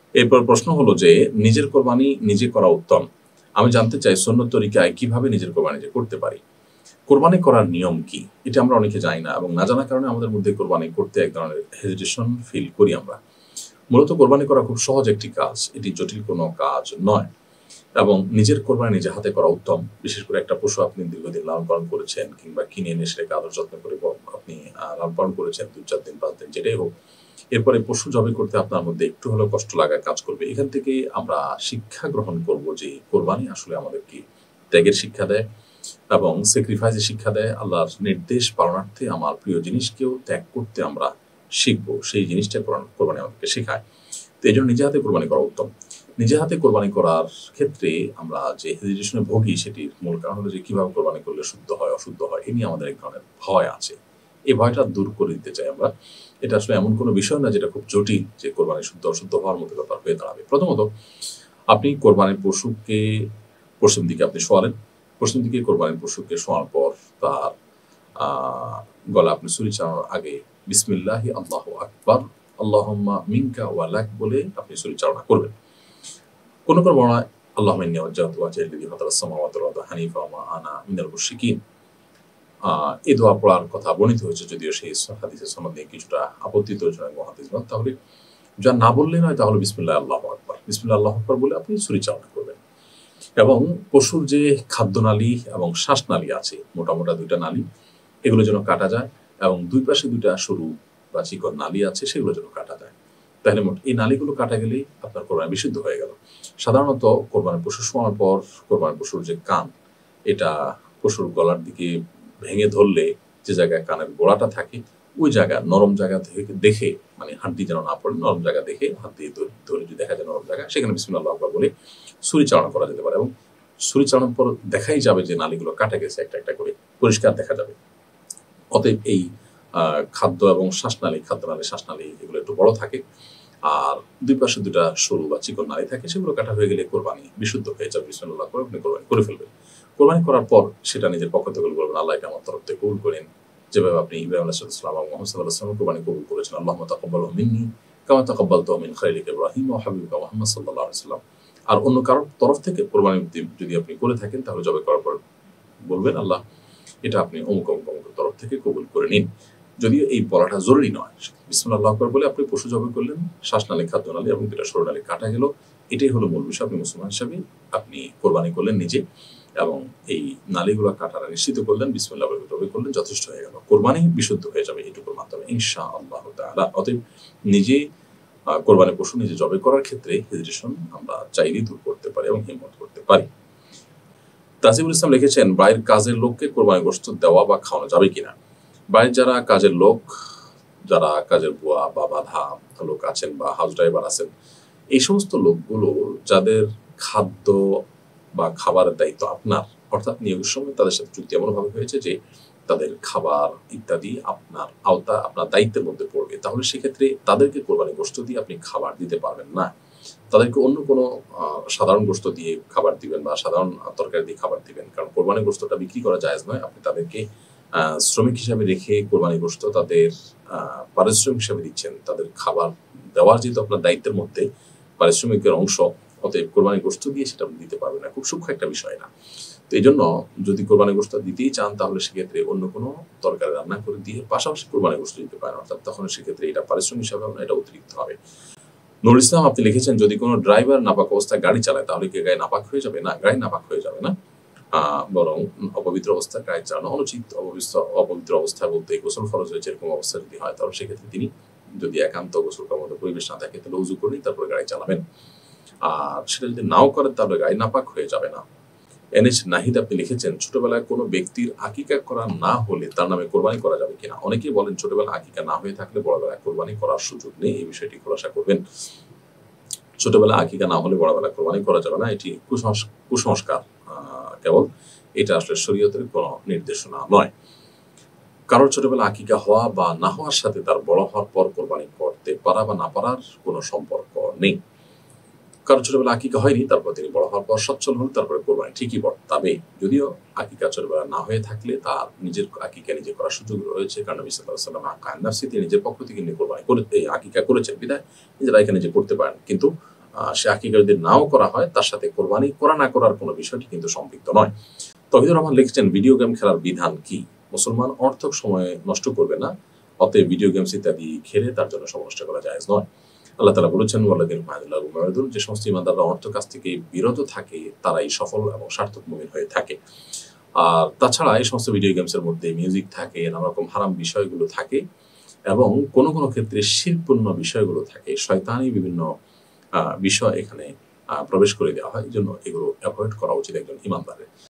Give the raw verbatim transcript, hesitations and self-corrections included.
এরপর প্রশ্ন হলো যে নিজের কোরবানি নিজে করা উত্তম। আমি জানতে চাই সুন্নত তরিকায় কিভাবে নিজের কোরবানি নিজে করতে পারি? কোরবানি করার নিয়ম কি? এটা আমরা অনেকে জানি না এবং না জানার কারণে আমাদের মধ্যে কোরবানি করতে এক ধরনের হেজিটেশন ফিল করি আমরা। মূলত কোরবানি করা খুব সহজ একটি কাজ। এটি জটিল কোনো কাজ নয় এবং নিজের কোরবানি নিজের হাতে করা উত্তম। বিশেষ করে একটা পশু আপনি দীর্ঘদিন লালন-পালন করেছেন কিংবা কিনে এনে সেটাকে আদর যত্ন করে ব আপনি আ লালন-পালন করেছেন দুই চার দিন পাঁচ দিন যেটাই হোক। এরপরে পশু জবাই করতে আপনার মধ্যে একটু হলেও কষ্ট লাগা কাজ করবে। এখান থেকে আমরা শিক্ষা গ্রহণ করব যে কোরবানি আসলে আমাদেরকে ত্যাগের শিক্ষা দেয় এবং স্যাক্রিফাইস এর শিক্ষা দেয়। আল্লাহর নির্দেশ পালনার্থে আমার প্রিয় জিনিসকেও ত্যাগ করতে আমরা শিখব। সেই জিনিসটা কোরআন কোরবানি আমাদেরকে শেখায়। তো এজন্য নিজে হাতে কোরবানি করা উত্তম। নিজে হাতে কোরবানি করার ক্ষেত্রে আমরা যে হেজিটেশন এ ভোগী সেটির মূল কারণ হলো যে কিভাবে কোরবানি করলে শুদ্ধ হয়, অশুদ্ধ হয় এ নিয়ে আমাদের এক ধরনের ভয় আছে। এই ভয়টা দূর করে দিতে চাই আমরা। এটা আসলে এমন কোনো বিষয় না যেটা খুব জটিল যে কোরবানি শুদ্ধ অশুদ্ধ হওয়ার মতো ব্যাপার হয়ে দাঁড়াবে। প্রথমত আপনি কোরবানির পশুকে পশ্চিম দিকে আপনি শোয়ালেন। পশ্চিম দিকে কোরবানির পশুকে শোয়ার পর তার আ গলায় আপনি ছুরি চালানোর আগে বিসমিল্লাহি আল্লাহু আকবার, আল্লাহুম্মা মিনকা ওয়া লাক বলে আপনি ছুরি চালনা করবেন। কোন, কোন বর্ণনায় আল্লাহুম্মা ইন্নী ওয়াজ্জাহতু ওয়াজহিয়া লিল্লাযী ফাতারাস সামাওয়াতি ওয়াল আরদা হানিফা ওয়া মা আনা মিনাল মুশরিকিন। আ এই দোয়া পড়ার কথা বর্ণিত হয়েছে যদিও সেই স হাদিসের সনদ নিয়ে কিছুটা আপত্তিজনক মহাদিসগণ। তাহলে যা না বললেই নয় তাহলে বিসমিল্লাহ আল্লাহু আকবার। বিসমিল্লাহ আল্লাহু আকবার বলে আপনি ছুরি চালনা করবেন। এবং পশুর যে খাদ্যনালী এবং শ্বাসনালী আছে, মোটা, মোটা দুই টা নালী, এগুলো যেন কাটা যায় এবং দুই পাশে দুই টা সরু বা চিকন নালী আছে সেগুলো যেন কাটা যায়। তাহলে মোট এই নালীগুলো কাটা গেলেই আপনার কোরবানি বিশুদ্ধ হয়ে গেল। সাধারণত কোরবানির পশু শোয়ার পর কোরবানির পশুর যে কান, এটা পশুর গলার দিকে ভেঙে ধরলে যে জায়গায় কানের গোড়াটা থাকে, ওই জায়গা নরম জায়গা থেকে দেখে মানে হাড্ডি যেন না পড়ে, নরম জায়গা দেখে হাত দিয়ে ধরে ধরে যদি দেখা যায় নরম জায়গা, সেখানে বিসমিল্লাহ আল্লাহু আকবার বলে ছুরি চালনা করা যেতে পারে এবং ছুরি চালানোর পর দেখাই যাবে যে নালীগুলো কাটা গেছে একটা, একটা করে। পরিষ্কার দেখা যাবে। অতএব এই আ খাদ্য এবং শ্বাসনালী, খাদ্যনালী, শ্বাসনালী এগুলো একটু বড় থাকে। আর দুই পাশে দুই টা সরু বা চিকন নালী থাকে সেগুলো কাটা হয়ে গেলে কোরবানি বিশুদ্ধ হয়ে যাবে। বিসমিল্লাহ করে আপনি কোরবানি করে ফেলবেন। কোরবানি করার পর সেটা নিজের পক্ষ থেকে বলবেন, আল্লাহ এটা আমার তরফ থেকে কবুল করেন। যেভাবে আপনি ইব্রাহিম আলাইহিস সালাম এবং মুহাম্মদ সাল্লাল্লাহু আলাইহি ওয়াসাল্লাম কোরবানি কবুল করেছেন। আল্লাহুম্মা তাকাব্বালহু মিন্নি কামা তাকাব্বালতাহু মিন খলিলিকা ইব্রাহিম ওয়া হাবিবিকা মুহাম্মদ সাল্লাল্লাহু আলাইহি ওয়াসাল্লাম। আর অন্য কারো তরফ থেকে কোরবানি দি যদি আপনি করে থাকেন তাহলে জবাই করার পর বলবেন, আল্লাহ এটা আপনি অমুক, অমুক, অমুকের তরফ থেকে কবুল করে নিন। যদিও এই বলাটা জরুরি নয়। বিসমিল্লাহ আল্লাহু আকবার বলে আপনি পশু জবাই করলেন, শ্বাসনালী, খাদ্যনালী এবং দুই টা সরু নালী কাটা গেল। এটাই হলো মূল বিষয়। আপনি মুসলমান হিসাবে আপনি কোরবানি করলেন নিজে এবং এই নালীগুলা কাটাটা নিশ্চিত করলেন, বিসমিল্লাহ বলে জবাই করলেন, যথেষ্ট হয়ে গেল। কোরবানি বিশুদ্ধ হয়ে যাবে এটুকুর মাধ্যমে ইনশাআল্লাহু তাআলা। অতএব নিজে আ কোরবানি পশু নিজে জবাই করার ক্ষেত্রে হেজিটেশন আমরা চাইলেই দূর করতে পারি এবং হিম্মত করতে পারি। তাজিমুল ইসলাম লিখেছেন, বাড়ির কাজের লোককে কোরবানির গোশত দেওয়া বা খাওয়ানো যাবে কিনা? বাড়ির যারা কাজের লোক, যারা কাজের বুয়া বা বাঁধা লোক আছেন বা হাউস ড্রাইভার আছেন, এই সমস্ত লোকগুলো যাদের খাদ্য বা খাবারের দায়িত্ব আপনার, অর্থাৎ নিয়োগের সময় তাদের সাথে চুক্তি এমনভাবে হয়েছে যে তাদের খাবার ইত্যাদি আপনার আওতা, আপনার দায়িত্বের মধ্যে পড়বে। তাহলে সেক্ষেত্রে তাদেরকে কোরবানির গোশত দিয়ে আপনি খাবার দিতে পারবেন না। তাদেরকে অন্য কোনো আ সাধারণ গোশত দিয়ে খাবার দিবেন বা সাধারণ আ তরকারি দিয়ে খাবার দিবেন। কারণ কোরবানির গোশতটা বিক্রি করা জায়েজ নয়। আপনি তাদেরকে আ শ্রমিক হিসাবে রেখে কোরবানির গোশত তাদের আ পারিশ্রমিক হিসাবে দিচ্ছেন। তাদের খাবার দেওয়া যেহেতু আপনার দায়িত্বের মধ্যে পারিশ্রমিকের অংশ, অতএব কোরবানির গোশত দিয়ে সেটা আপনি দিতে পারবেন না। খুব সূক্ষ্ম একটা বিষয় না। তো এইজন্য যদি কোরবানির গোশত দিতেই চান তাহলে সেক্ষেত্রে অন্য কোনো তরকারি রান্না করে দিয়ে পাশাপাশি কোরবানির গোশত দিতে পারেন। অর্থাৎ তখন সেক্ষেত্রে এটা পারিশ্রমিক হিসাবে হবে না, এটা অতিরিক্ত হবে। নুরুল ইসলাম আপনি লিখেছেন, যদি কোনো ড্রাইভার নাপাক অবস্থায় গাড়ি চালায় তাহলে কি গায়ে নাপাক হয়ে যাবে? না, গায়ে নাপাক হয়ে যাবে না। আ বরং অপবিত্র অবস্থায় গাড়ি চালানো অনুচিত। অপবিস্ত অপবিত্র অবস্থায় বলতে গোসল ফরজ হয়েছে এরকম অবস্থা যদি হয় তাহলে সেক্ষেত্রে তিনি যদি একান্ত গোসল করার মতো পরিবেশ না থাকে তাহলে উযু করে তারপরে গাড়ি চালাবেন। আর সেটা যদি নাও করেন তাহলে গায়ে নাপাক হয়ে যাবে না। এনএচ নাহিদ আপনি লিখেছেন, ছোটবেলায় কোনো ব্যক্তির আকিকা করা না হলে তার নামে কোরবানি করা যাবে কিনা? অনেকেই বলেন ছোটবেলায় আকিকা না হয়ে থাকলে বড়বেলায় কোরবানি করার সুযোগ নেই। এই বিষয়টি খোলাসা করবেন। ছোটবেলায় আকিকা না হলে বড়বেলায় কোরবানি করা যাবে না। এটি কুসংস কুসংস্কার আ কেবল। এটা আসলে শরীয়তের কোনো নির্দেশনা নয়। কারোর ছোটবেলায় আকিকা হওয়া বা না হওয়ার সাথে তার বড় হওয়ার পর কোরবানি করতে পারা বা না পারার কোনো সম্পর্ক নেই। কারো ছোটবেলায় আকিকা হয়নি, তারপর তিনি বড় হওয়ার পর সচ্ছল হন, তারপরে কোরবানি ঠিকই বর্তাবে। যদিও আকিকা ছোটবেলায় না হয়ে থাকলে তার নিজের আকিকা নিজে করার সুযোগ রয়েছে। কারণ নবী সাল্লাল্লাহু আলাইহি ওয়াসাল্লাম আকান নাফসি তিনি নিজের পক্ষ থেকে নিয়ে কোরবানি করে এই আকিকা করেছেন বিধায় নিজেরা এখানে নিজে করতে পারেন। কিন্তু সে আকিকা যদি নাও করা হয় তার সাথে কোরবানি করা না করার কোনো বিষয়টি কিন্তু সম্পৃক্ত নয়। তৌহিদুর রহমান লিখেছেন, ভিডিও গেম খেলার বিধান কি? মুসলমান অর্থক সময় নষ্ট করবে না, অতএব ভিডিও গেমস ইত্যাদি খেলে তার জন্য সময় নষ্ট করা জায়েজ নয়। আল্লাহ তাআলা বলেছেন, ওয়াল্লাযীনা হুম আনিল লাগwi মুরিদুন, যে সমস্ত ঈমানদাররা অর্থ কাজ থেকে বিরত থাকে তারাই সফল এবং সার্থক মুমিন হয়ে থাকে। আর তাছাড়া এই সমস্ত ভিডিও গেমসের মধ্যে মিউজিক থাকে, নানা রকম হারাম বিষয়গুলো থাকে এবং কোনো কোনো ক্ষেত্রে শিরকপূর্ণ বিষয়গুলো থাকে, শয়তানি বিভিন্ন আহ, বিষয় এখানে আহ, প্রবেশ করে দেওয়া হয়। এই জন্য এগুলো অ্যাভয়েড করা উচিত একজন ঈমানদারের।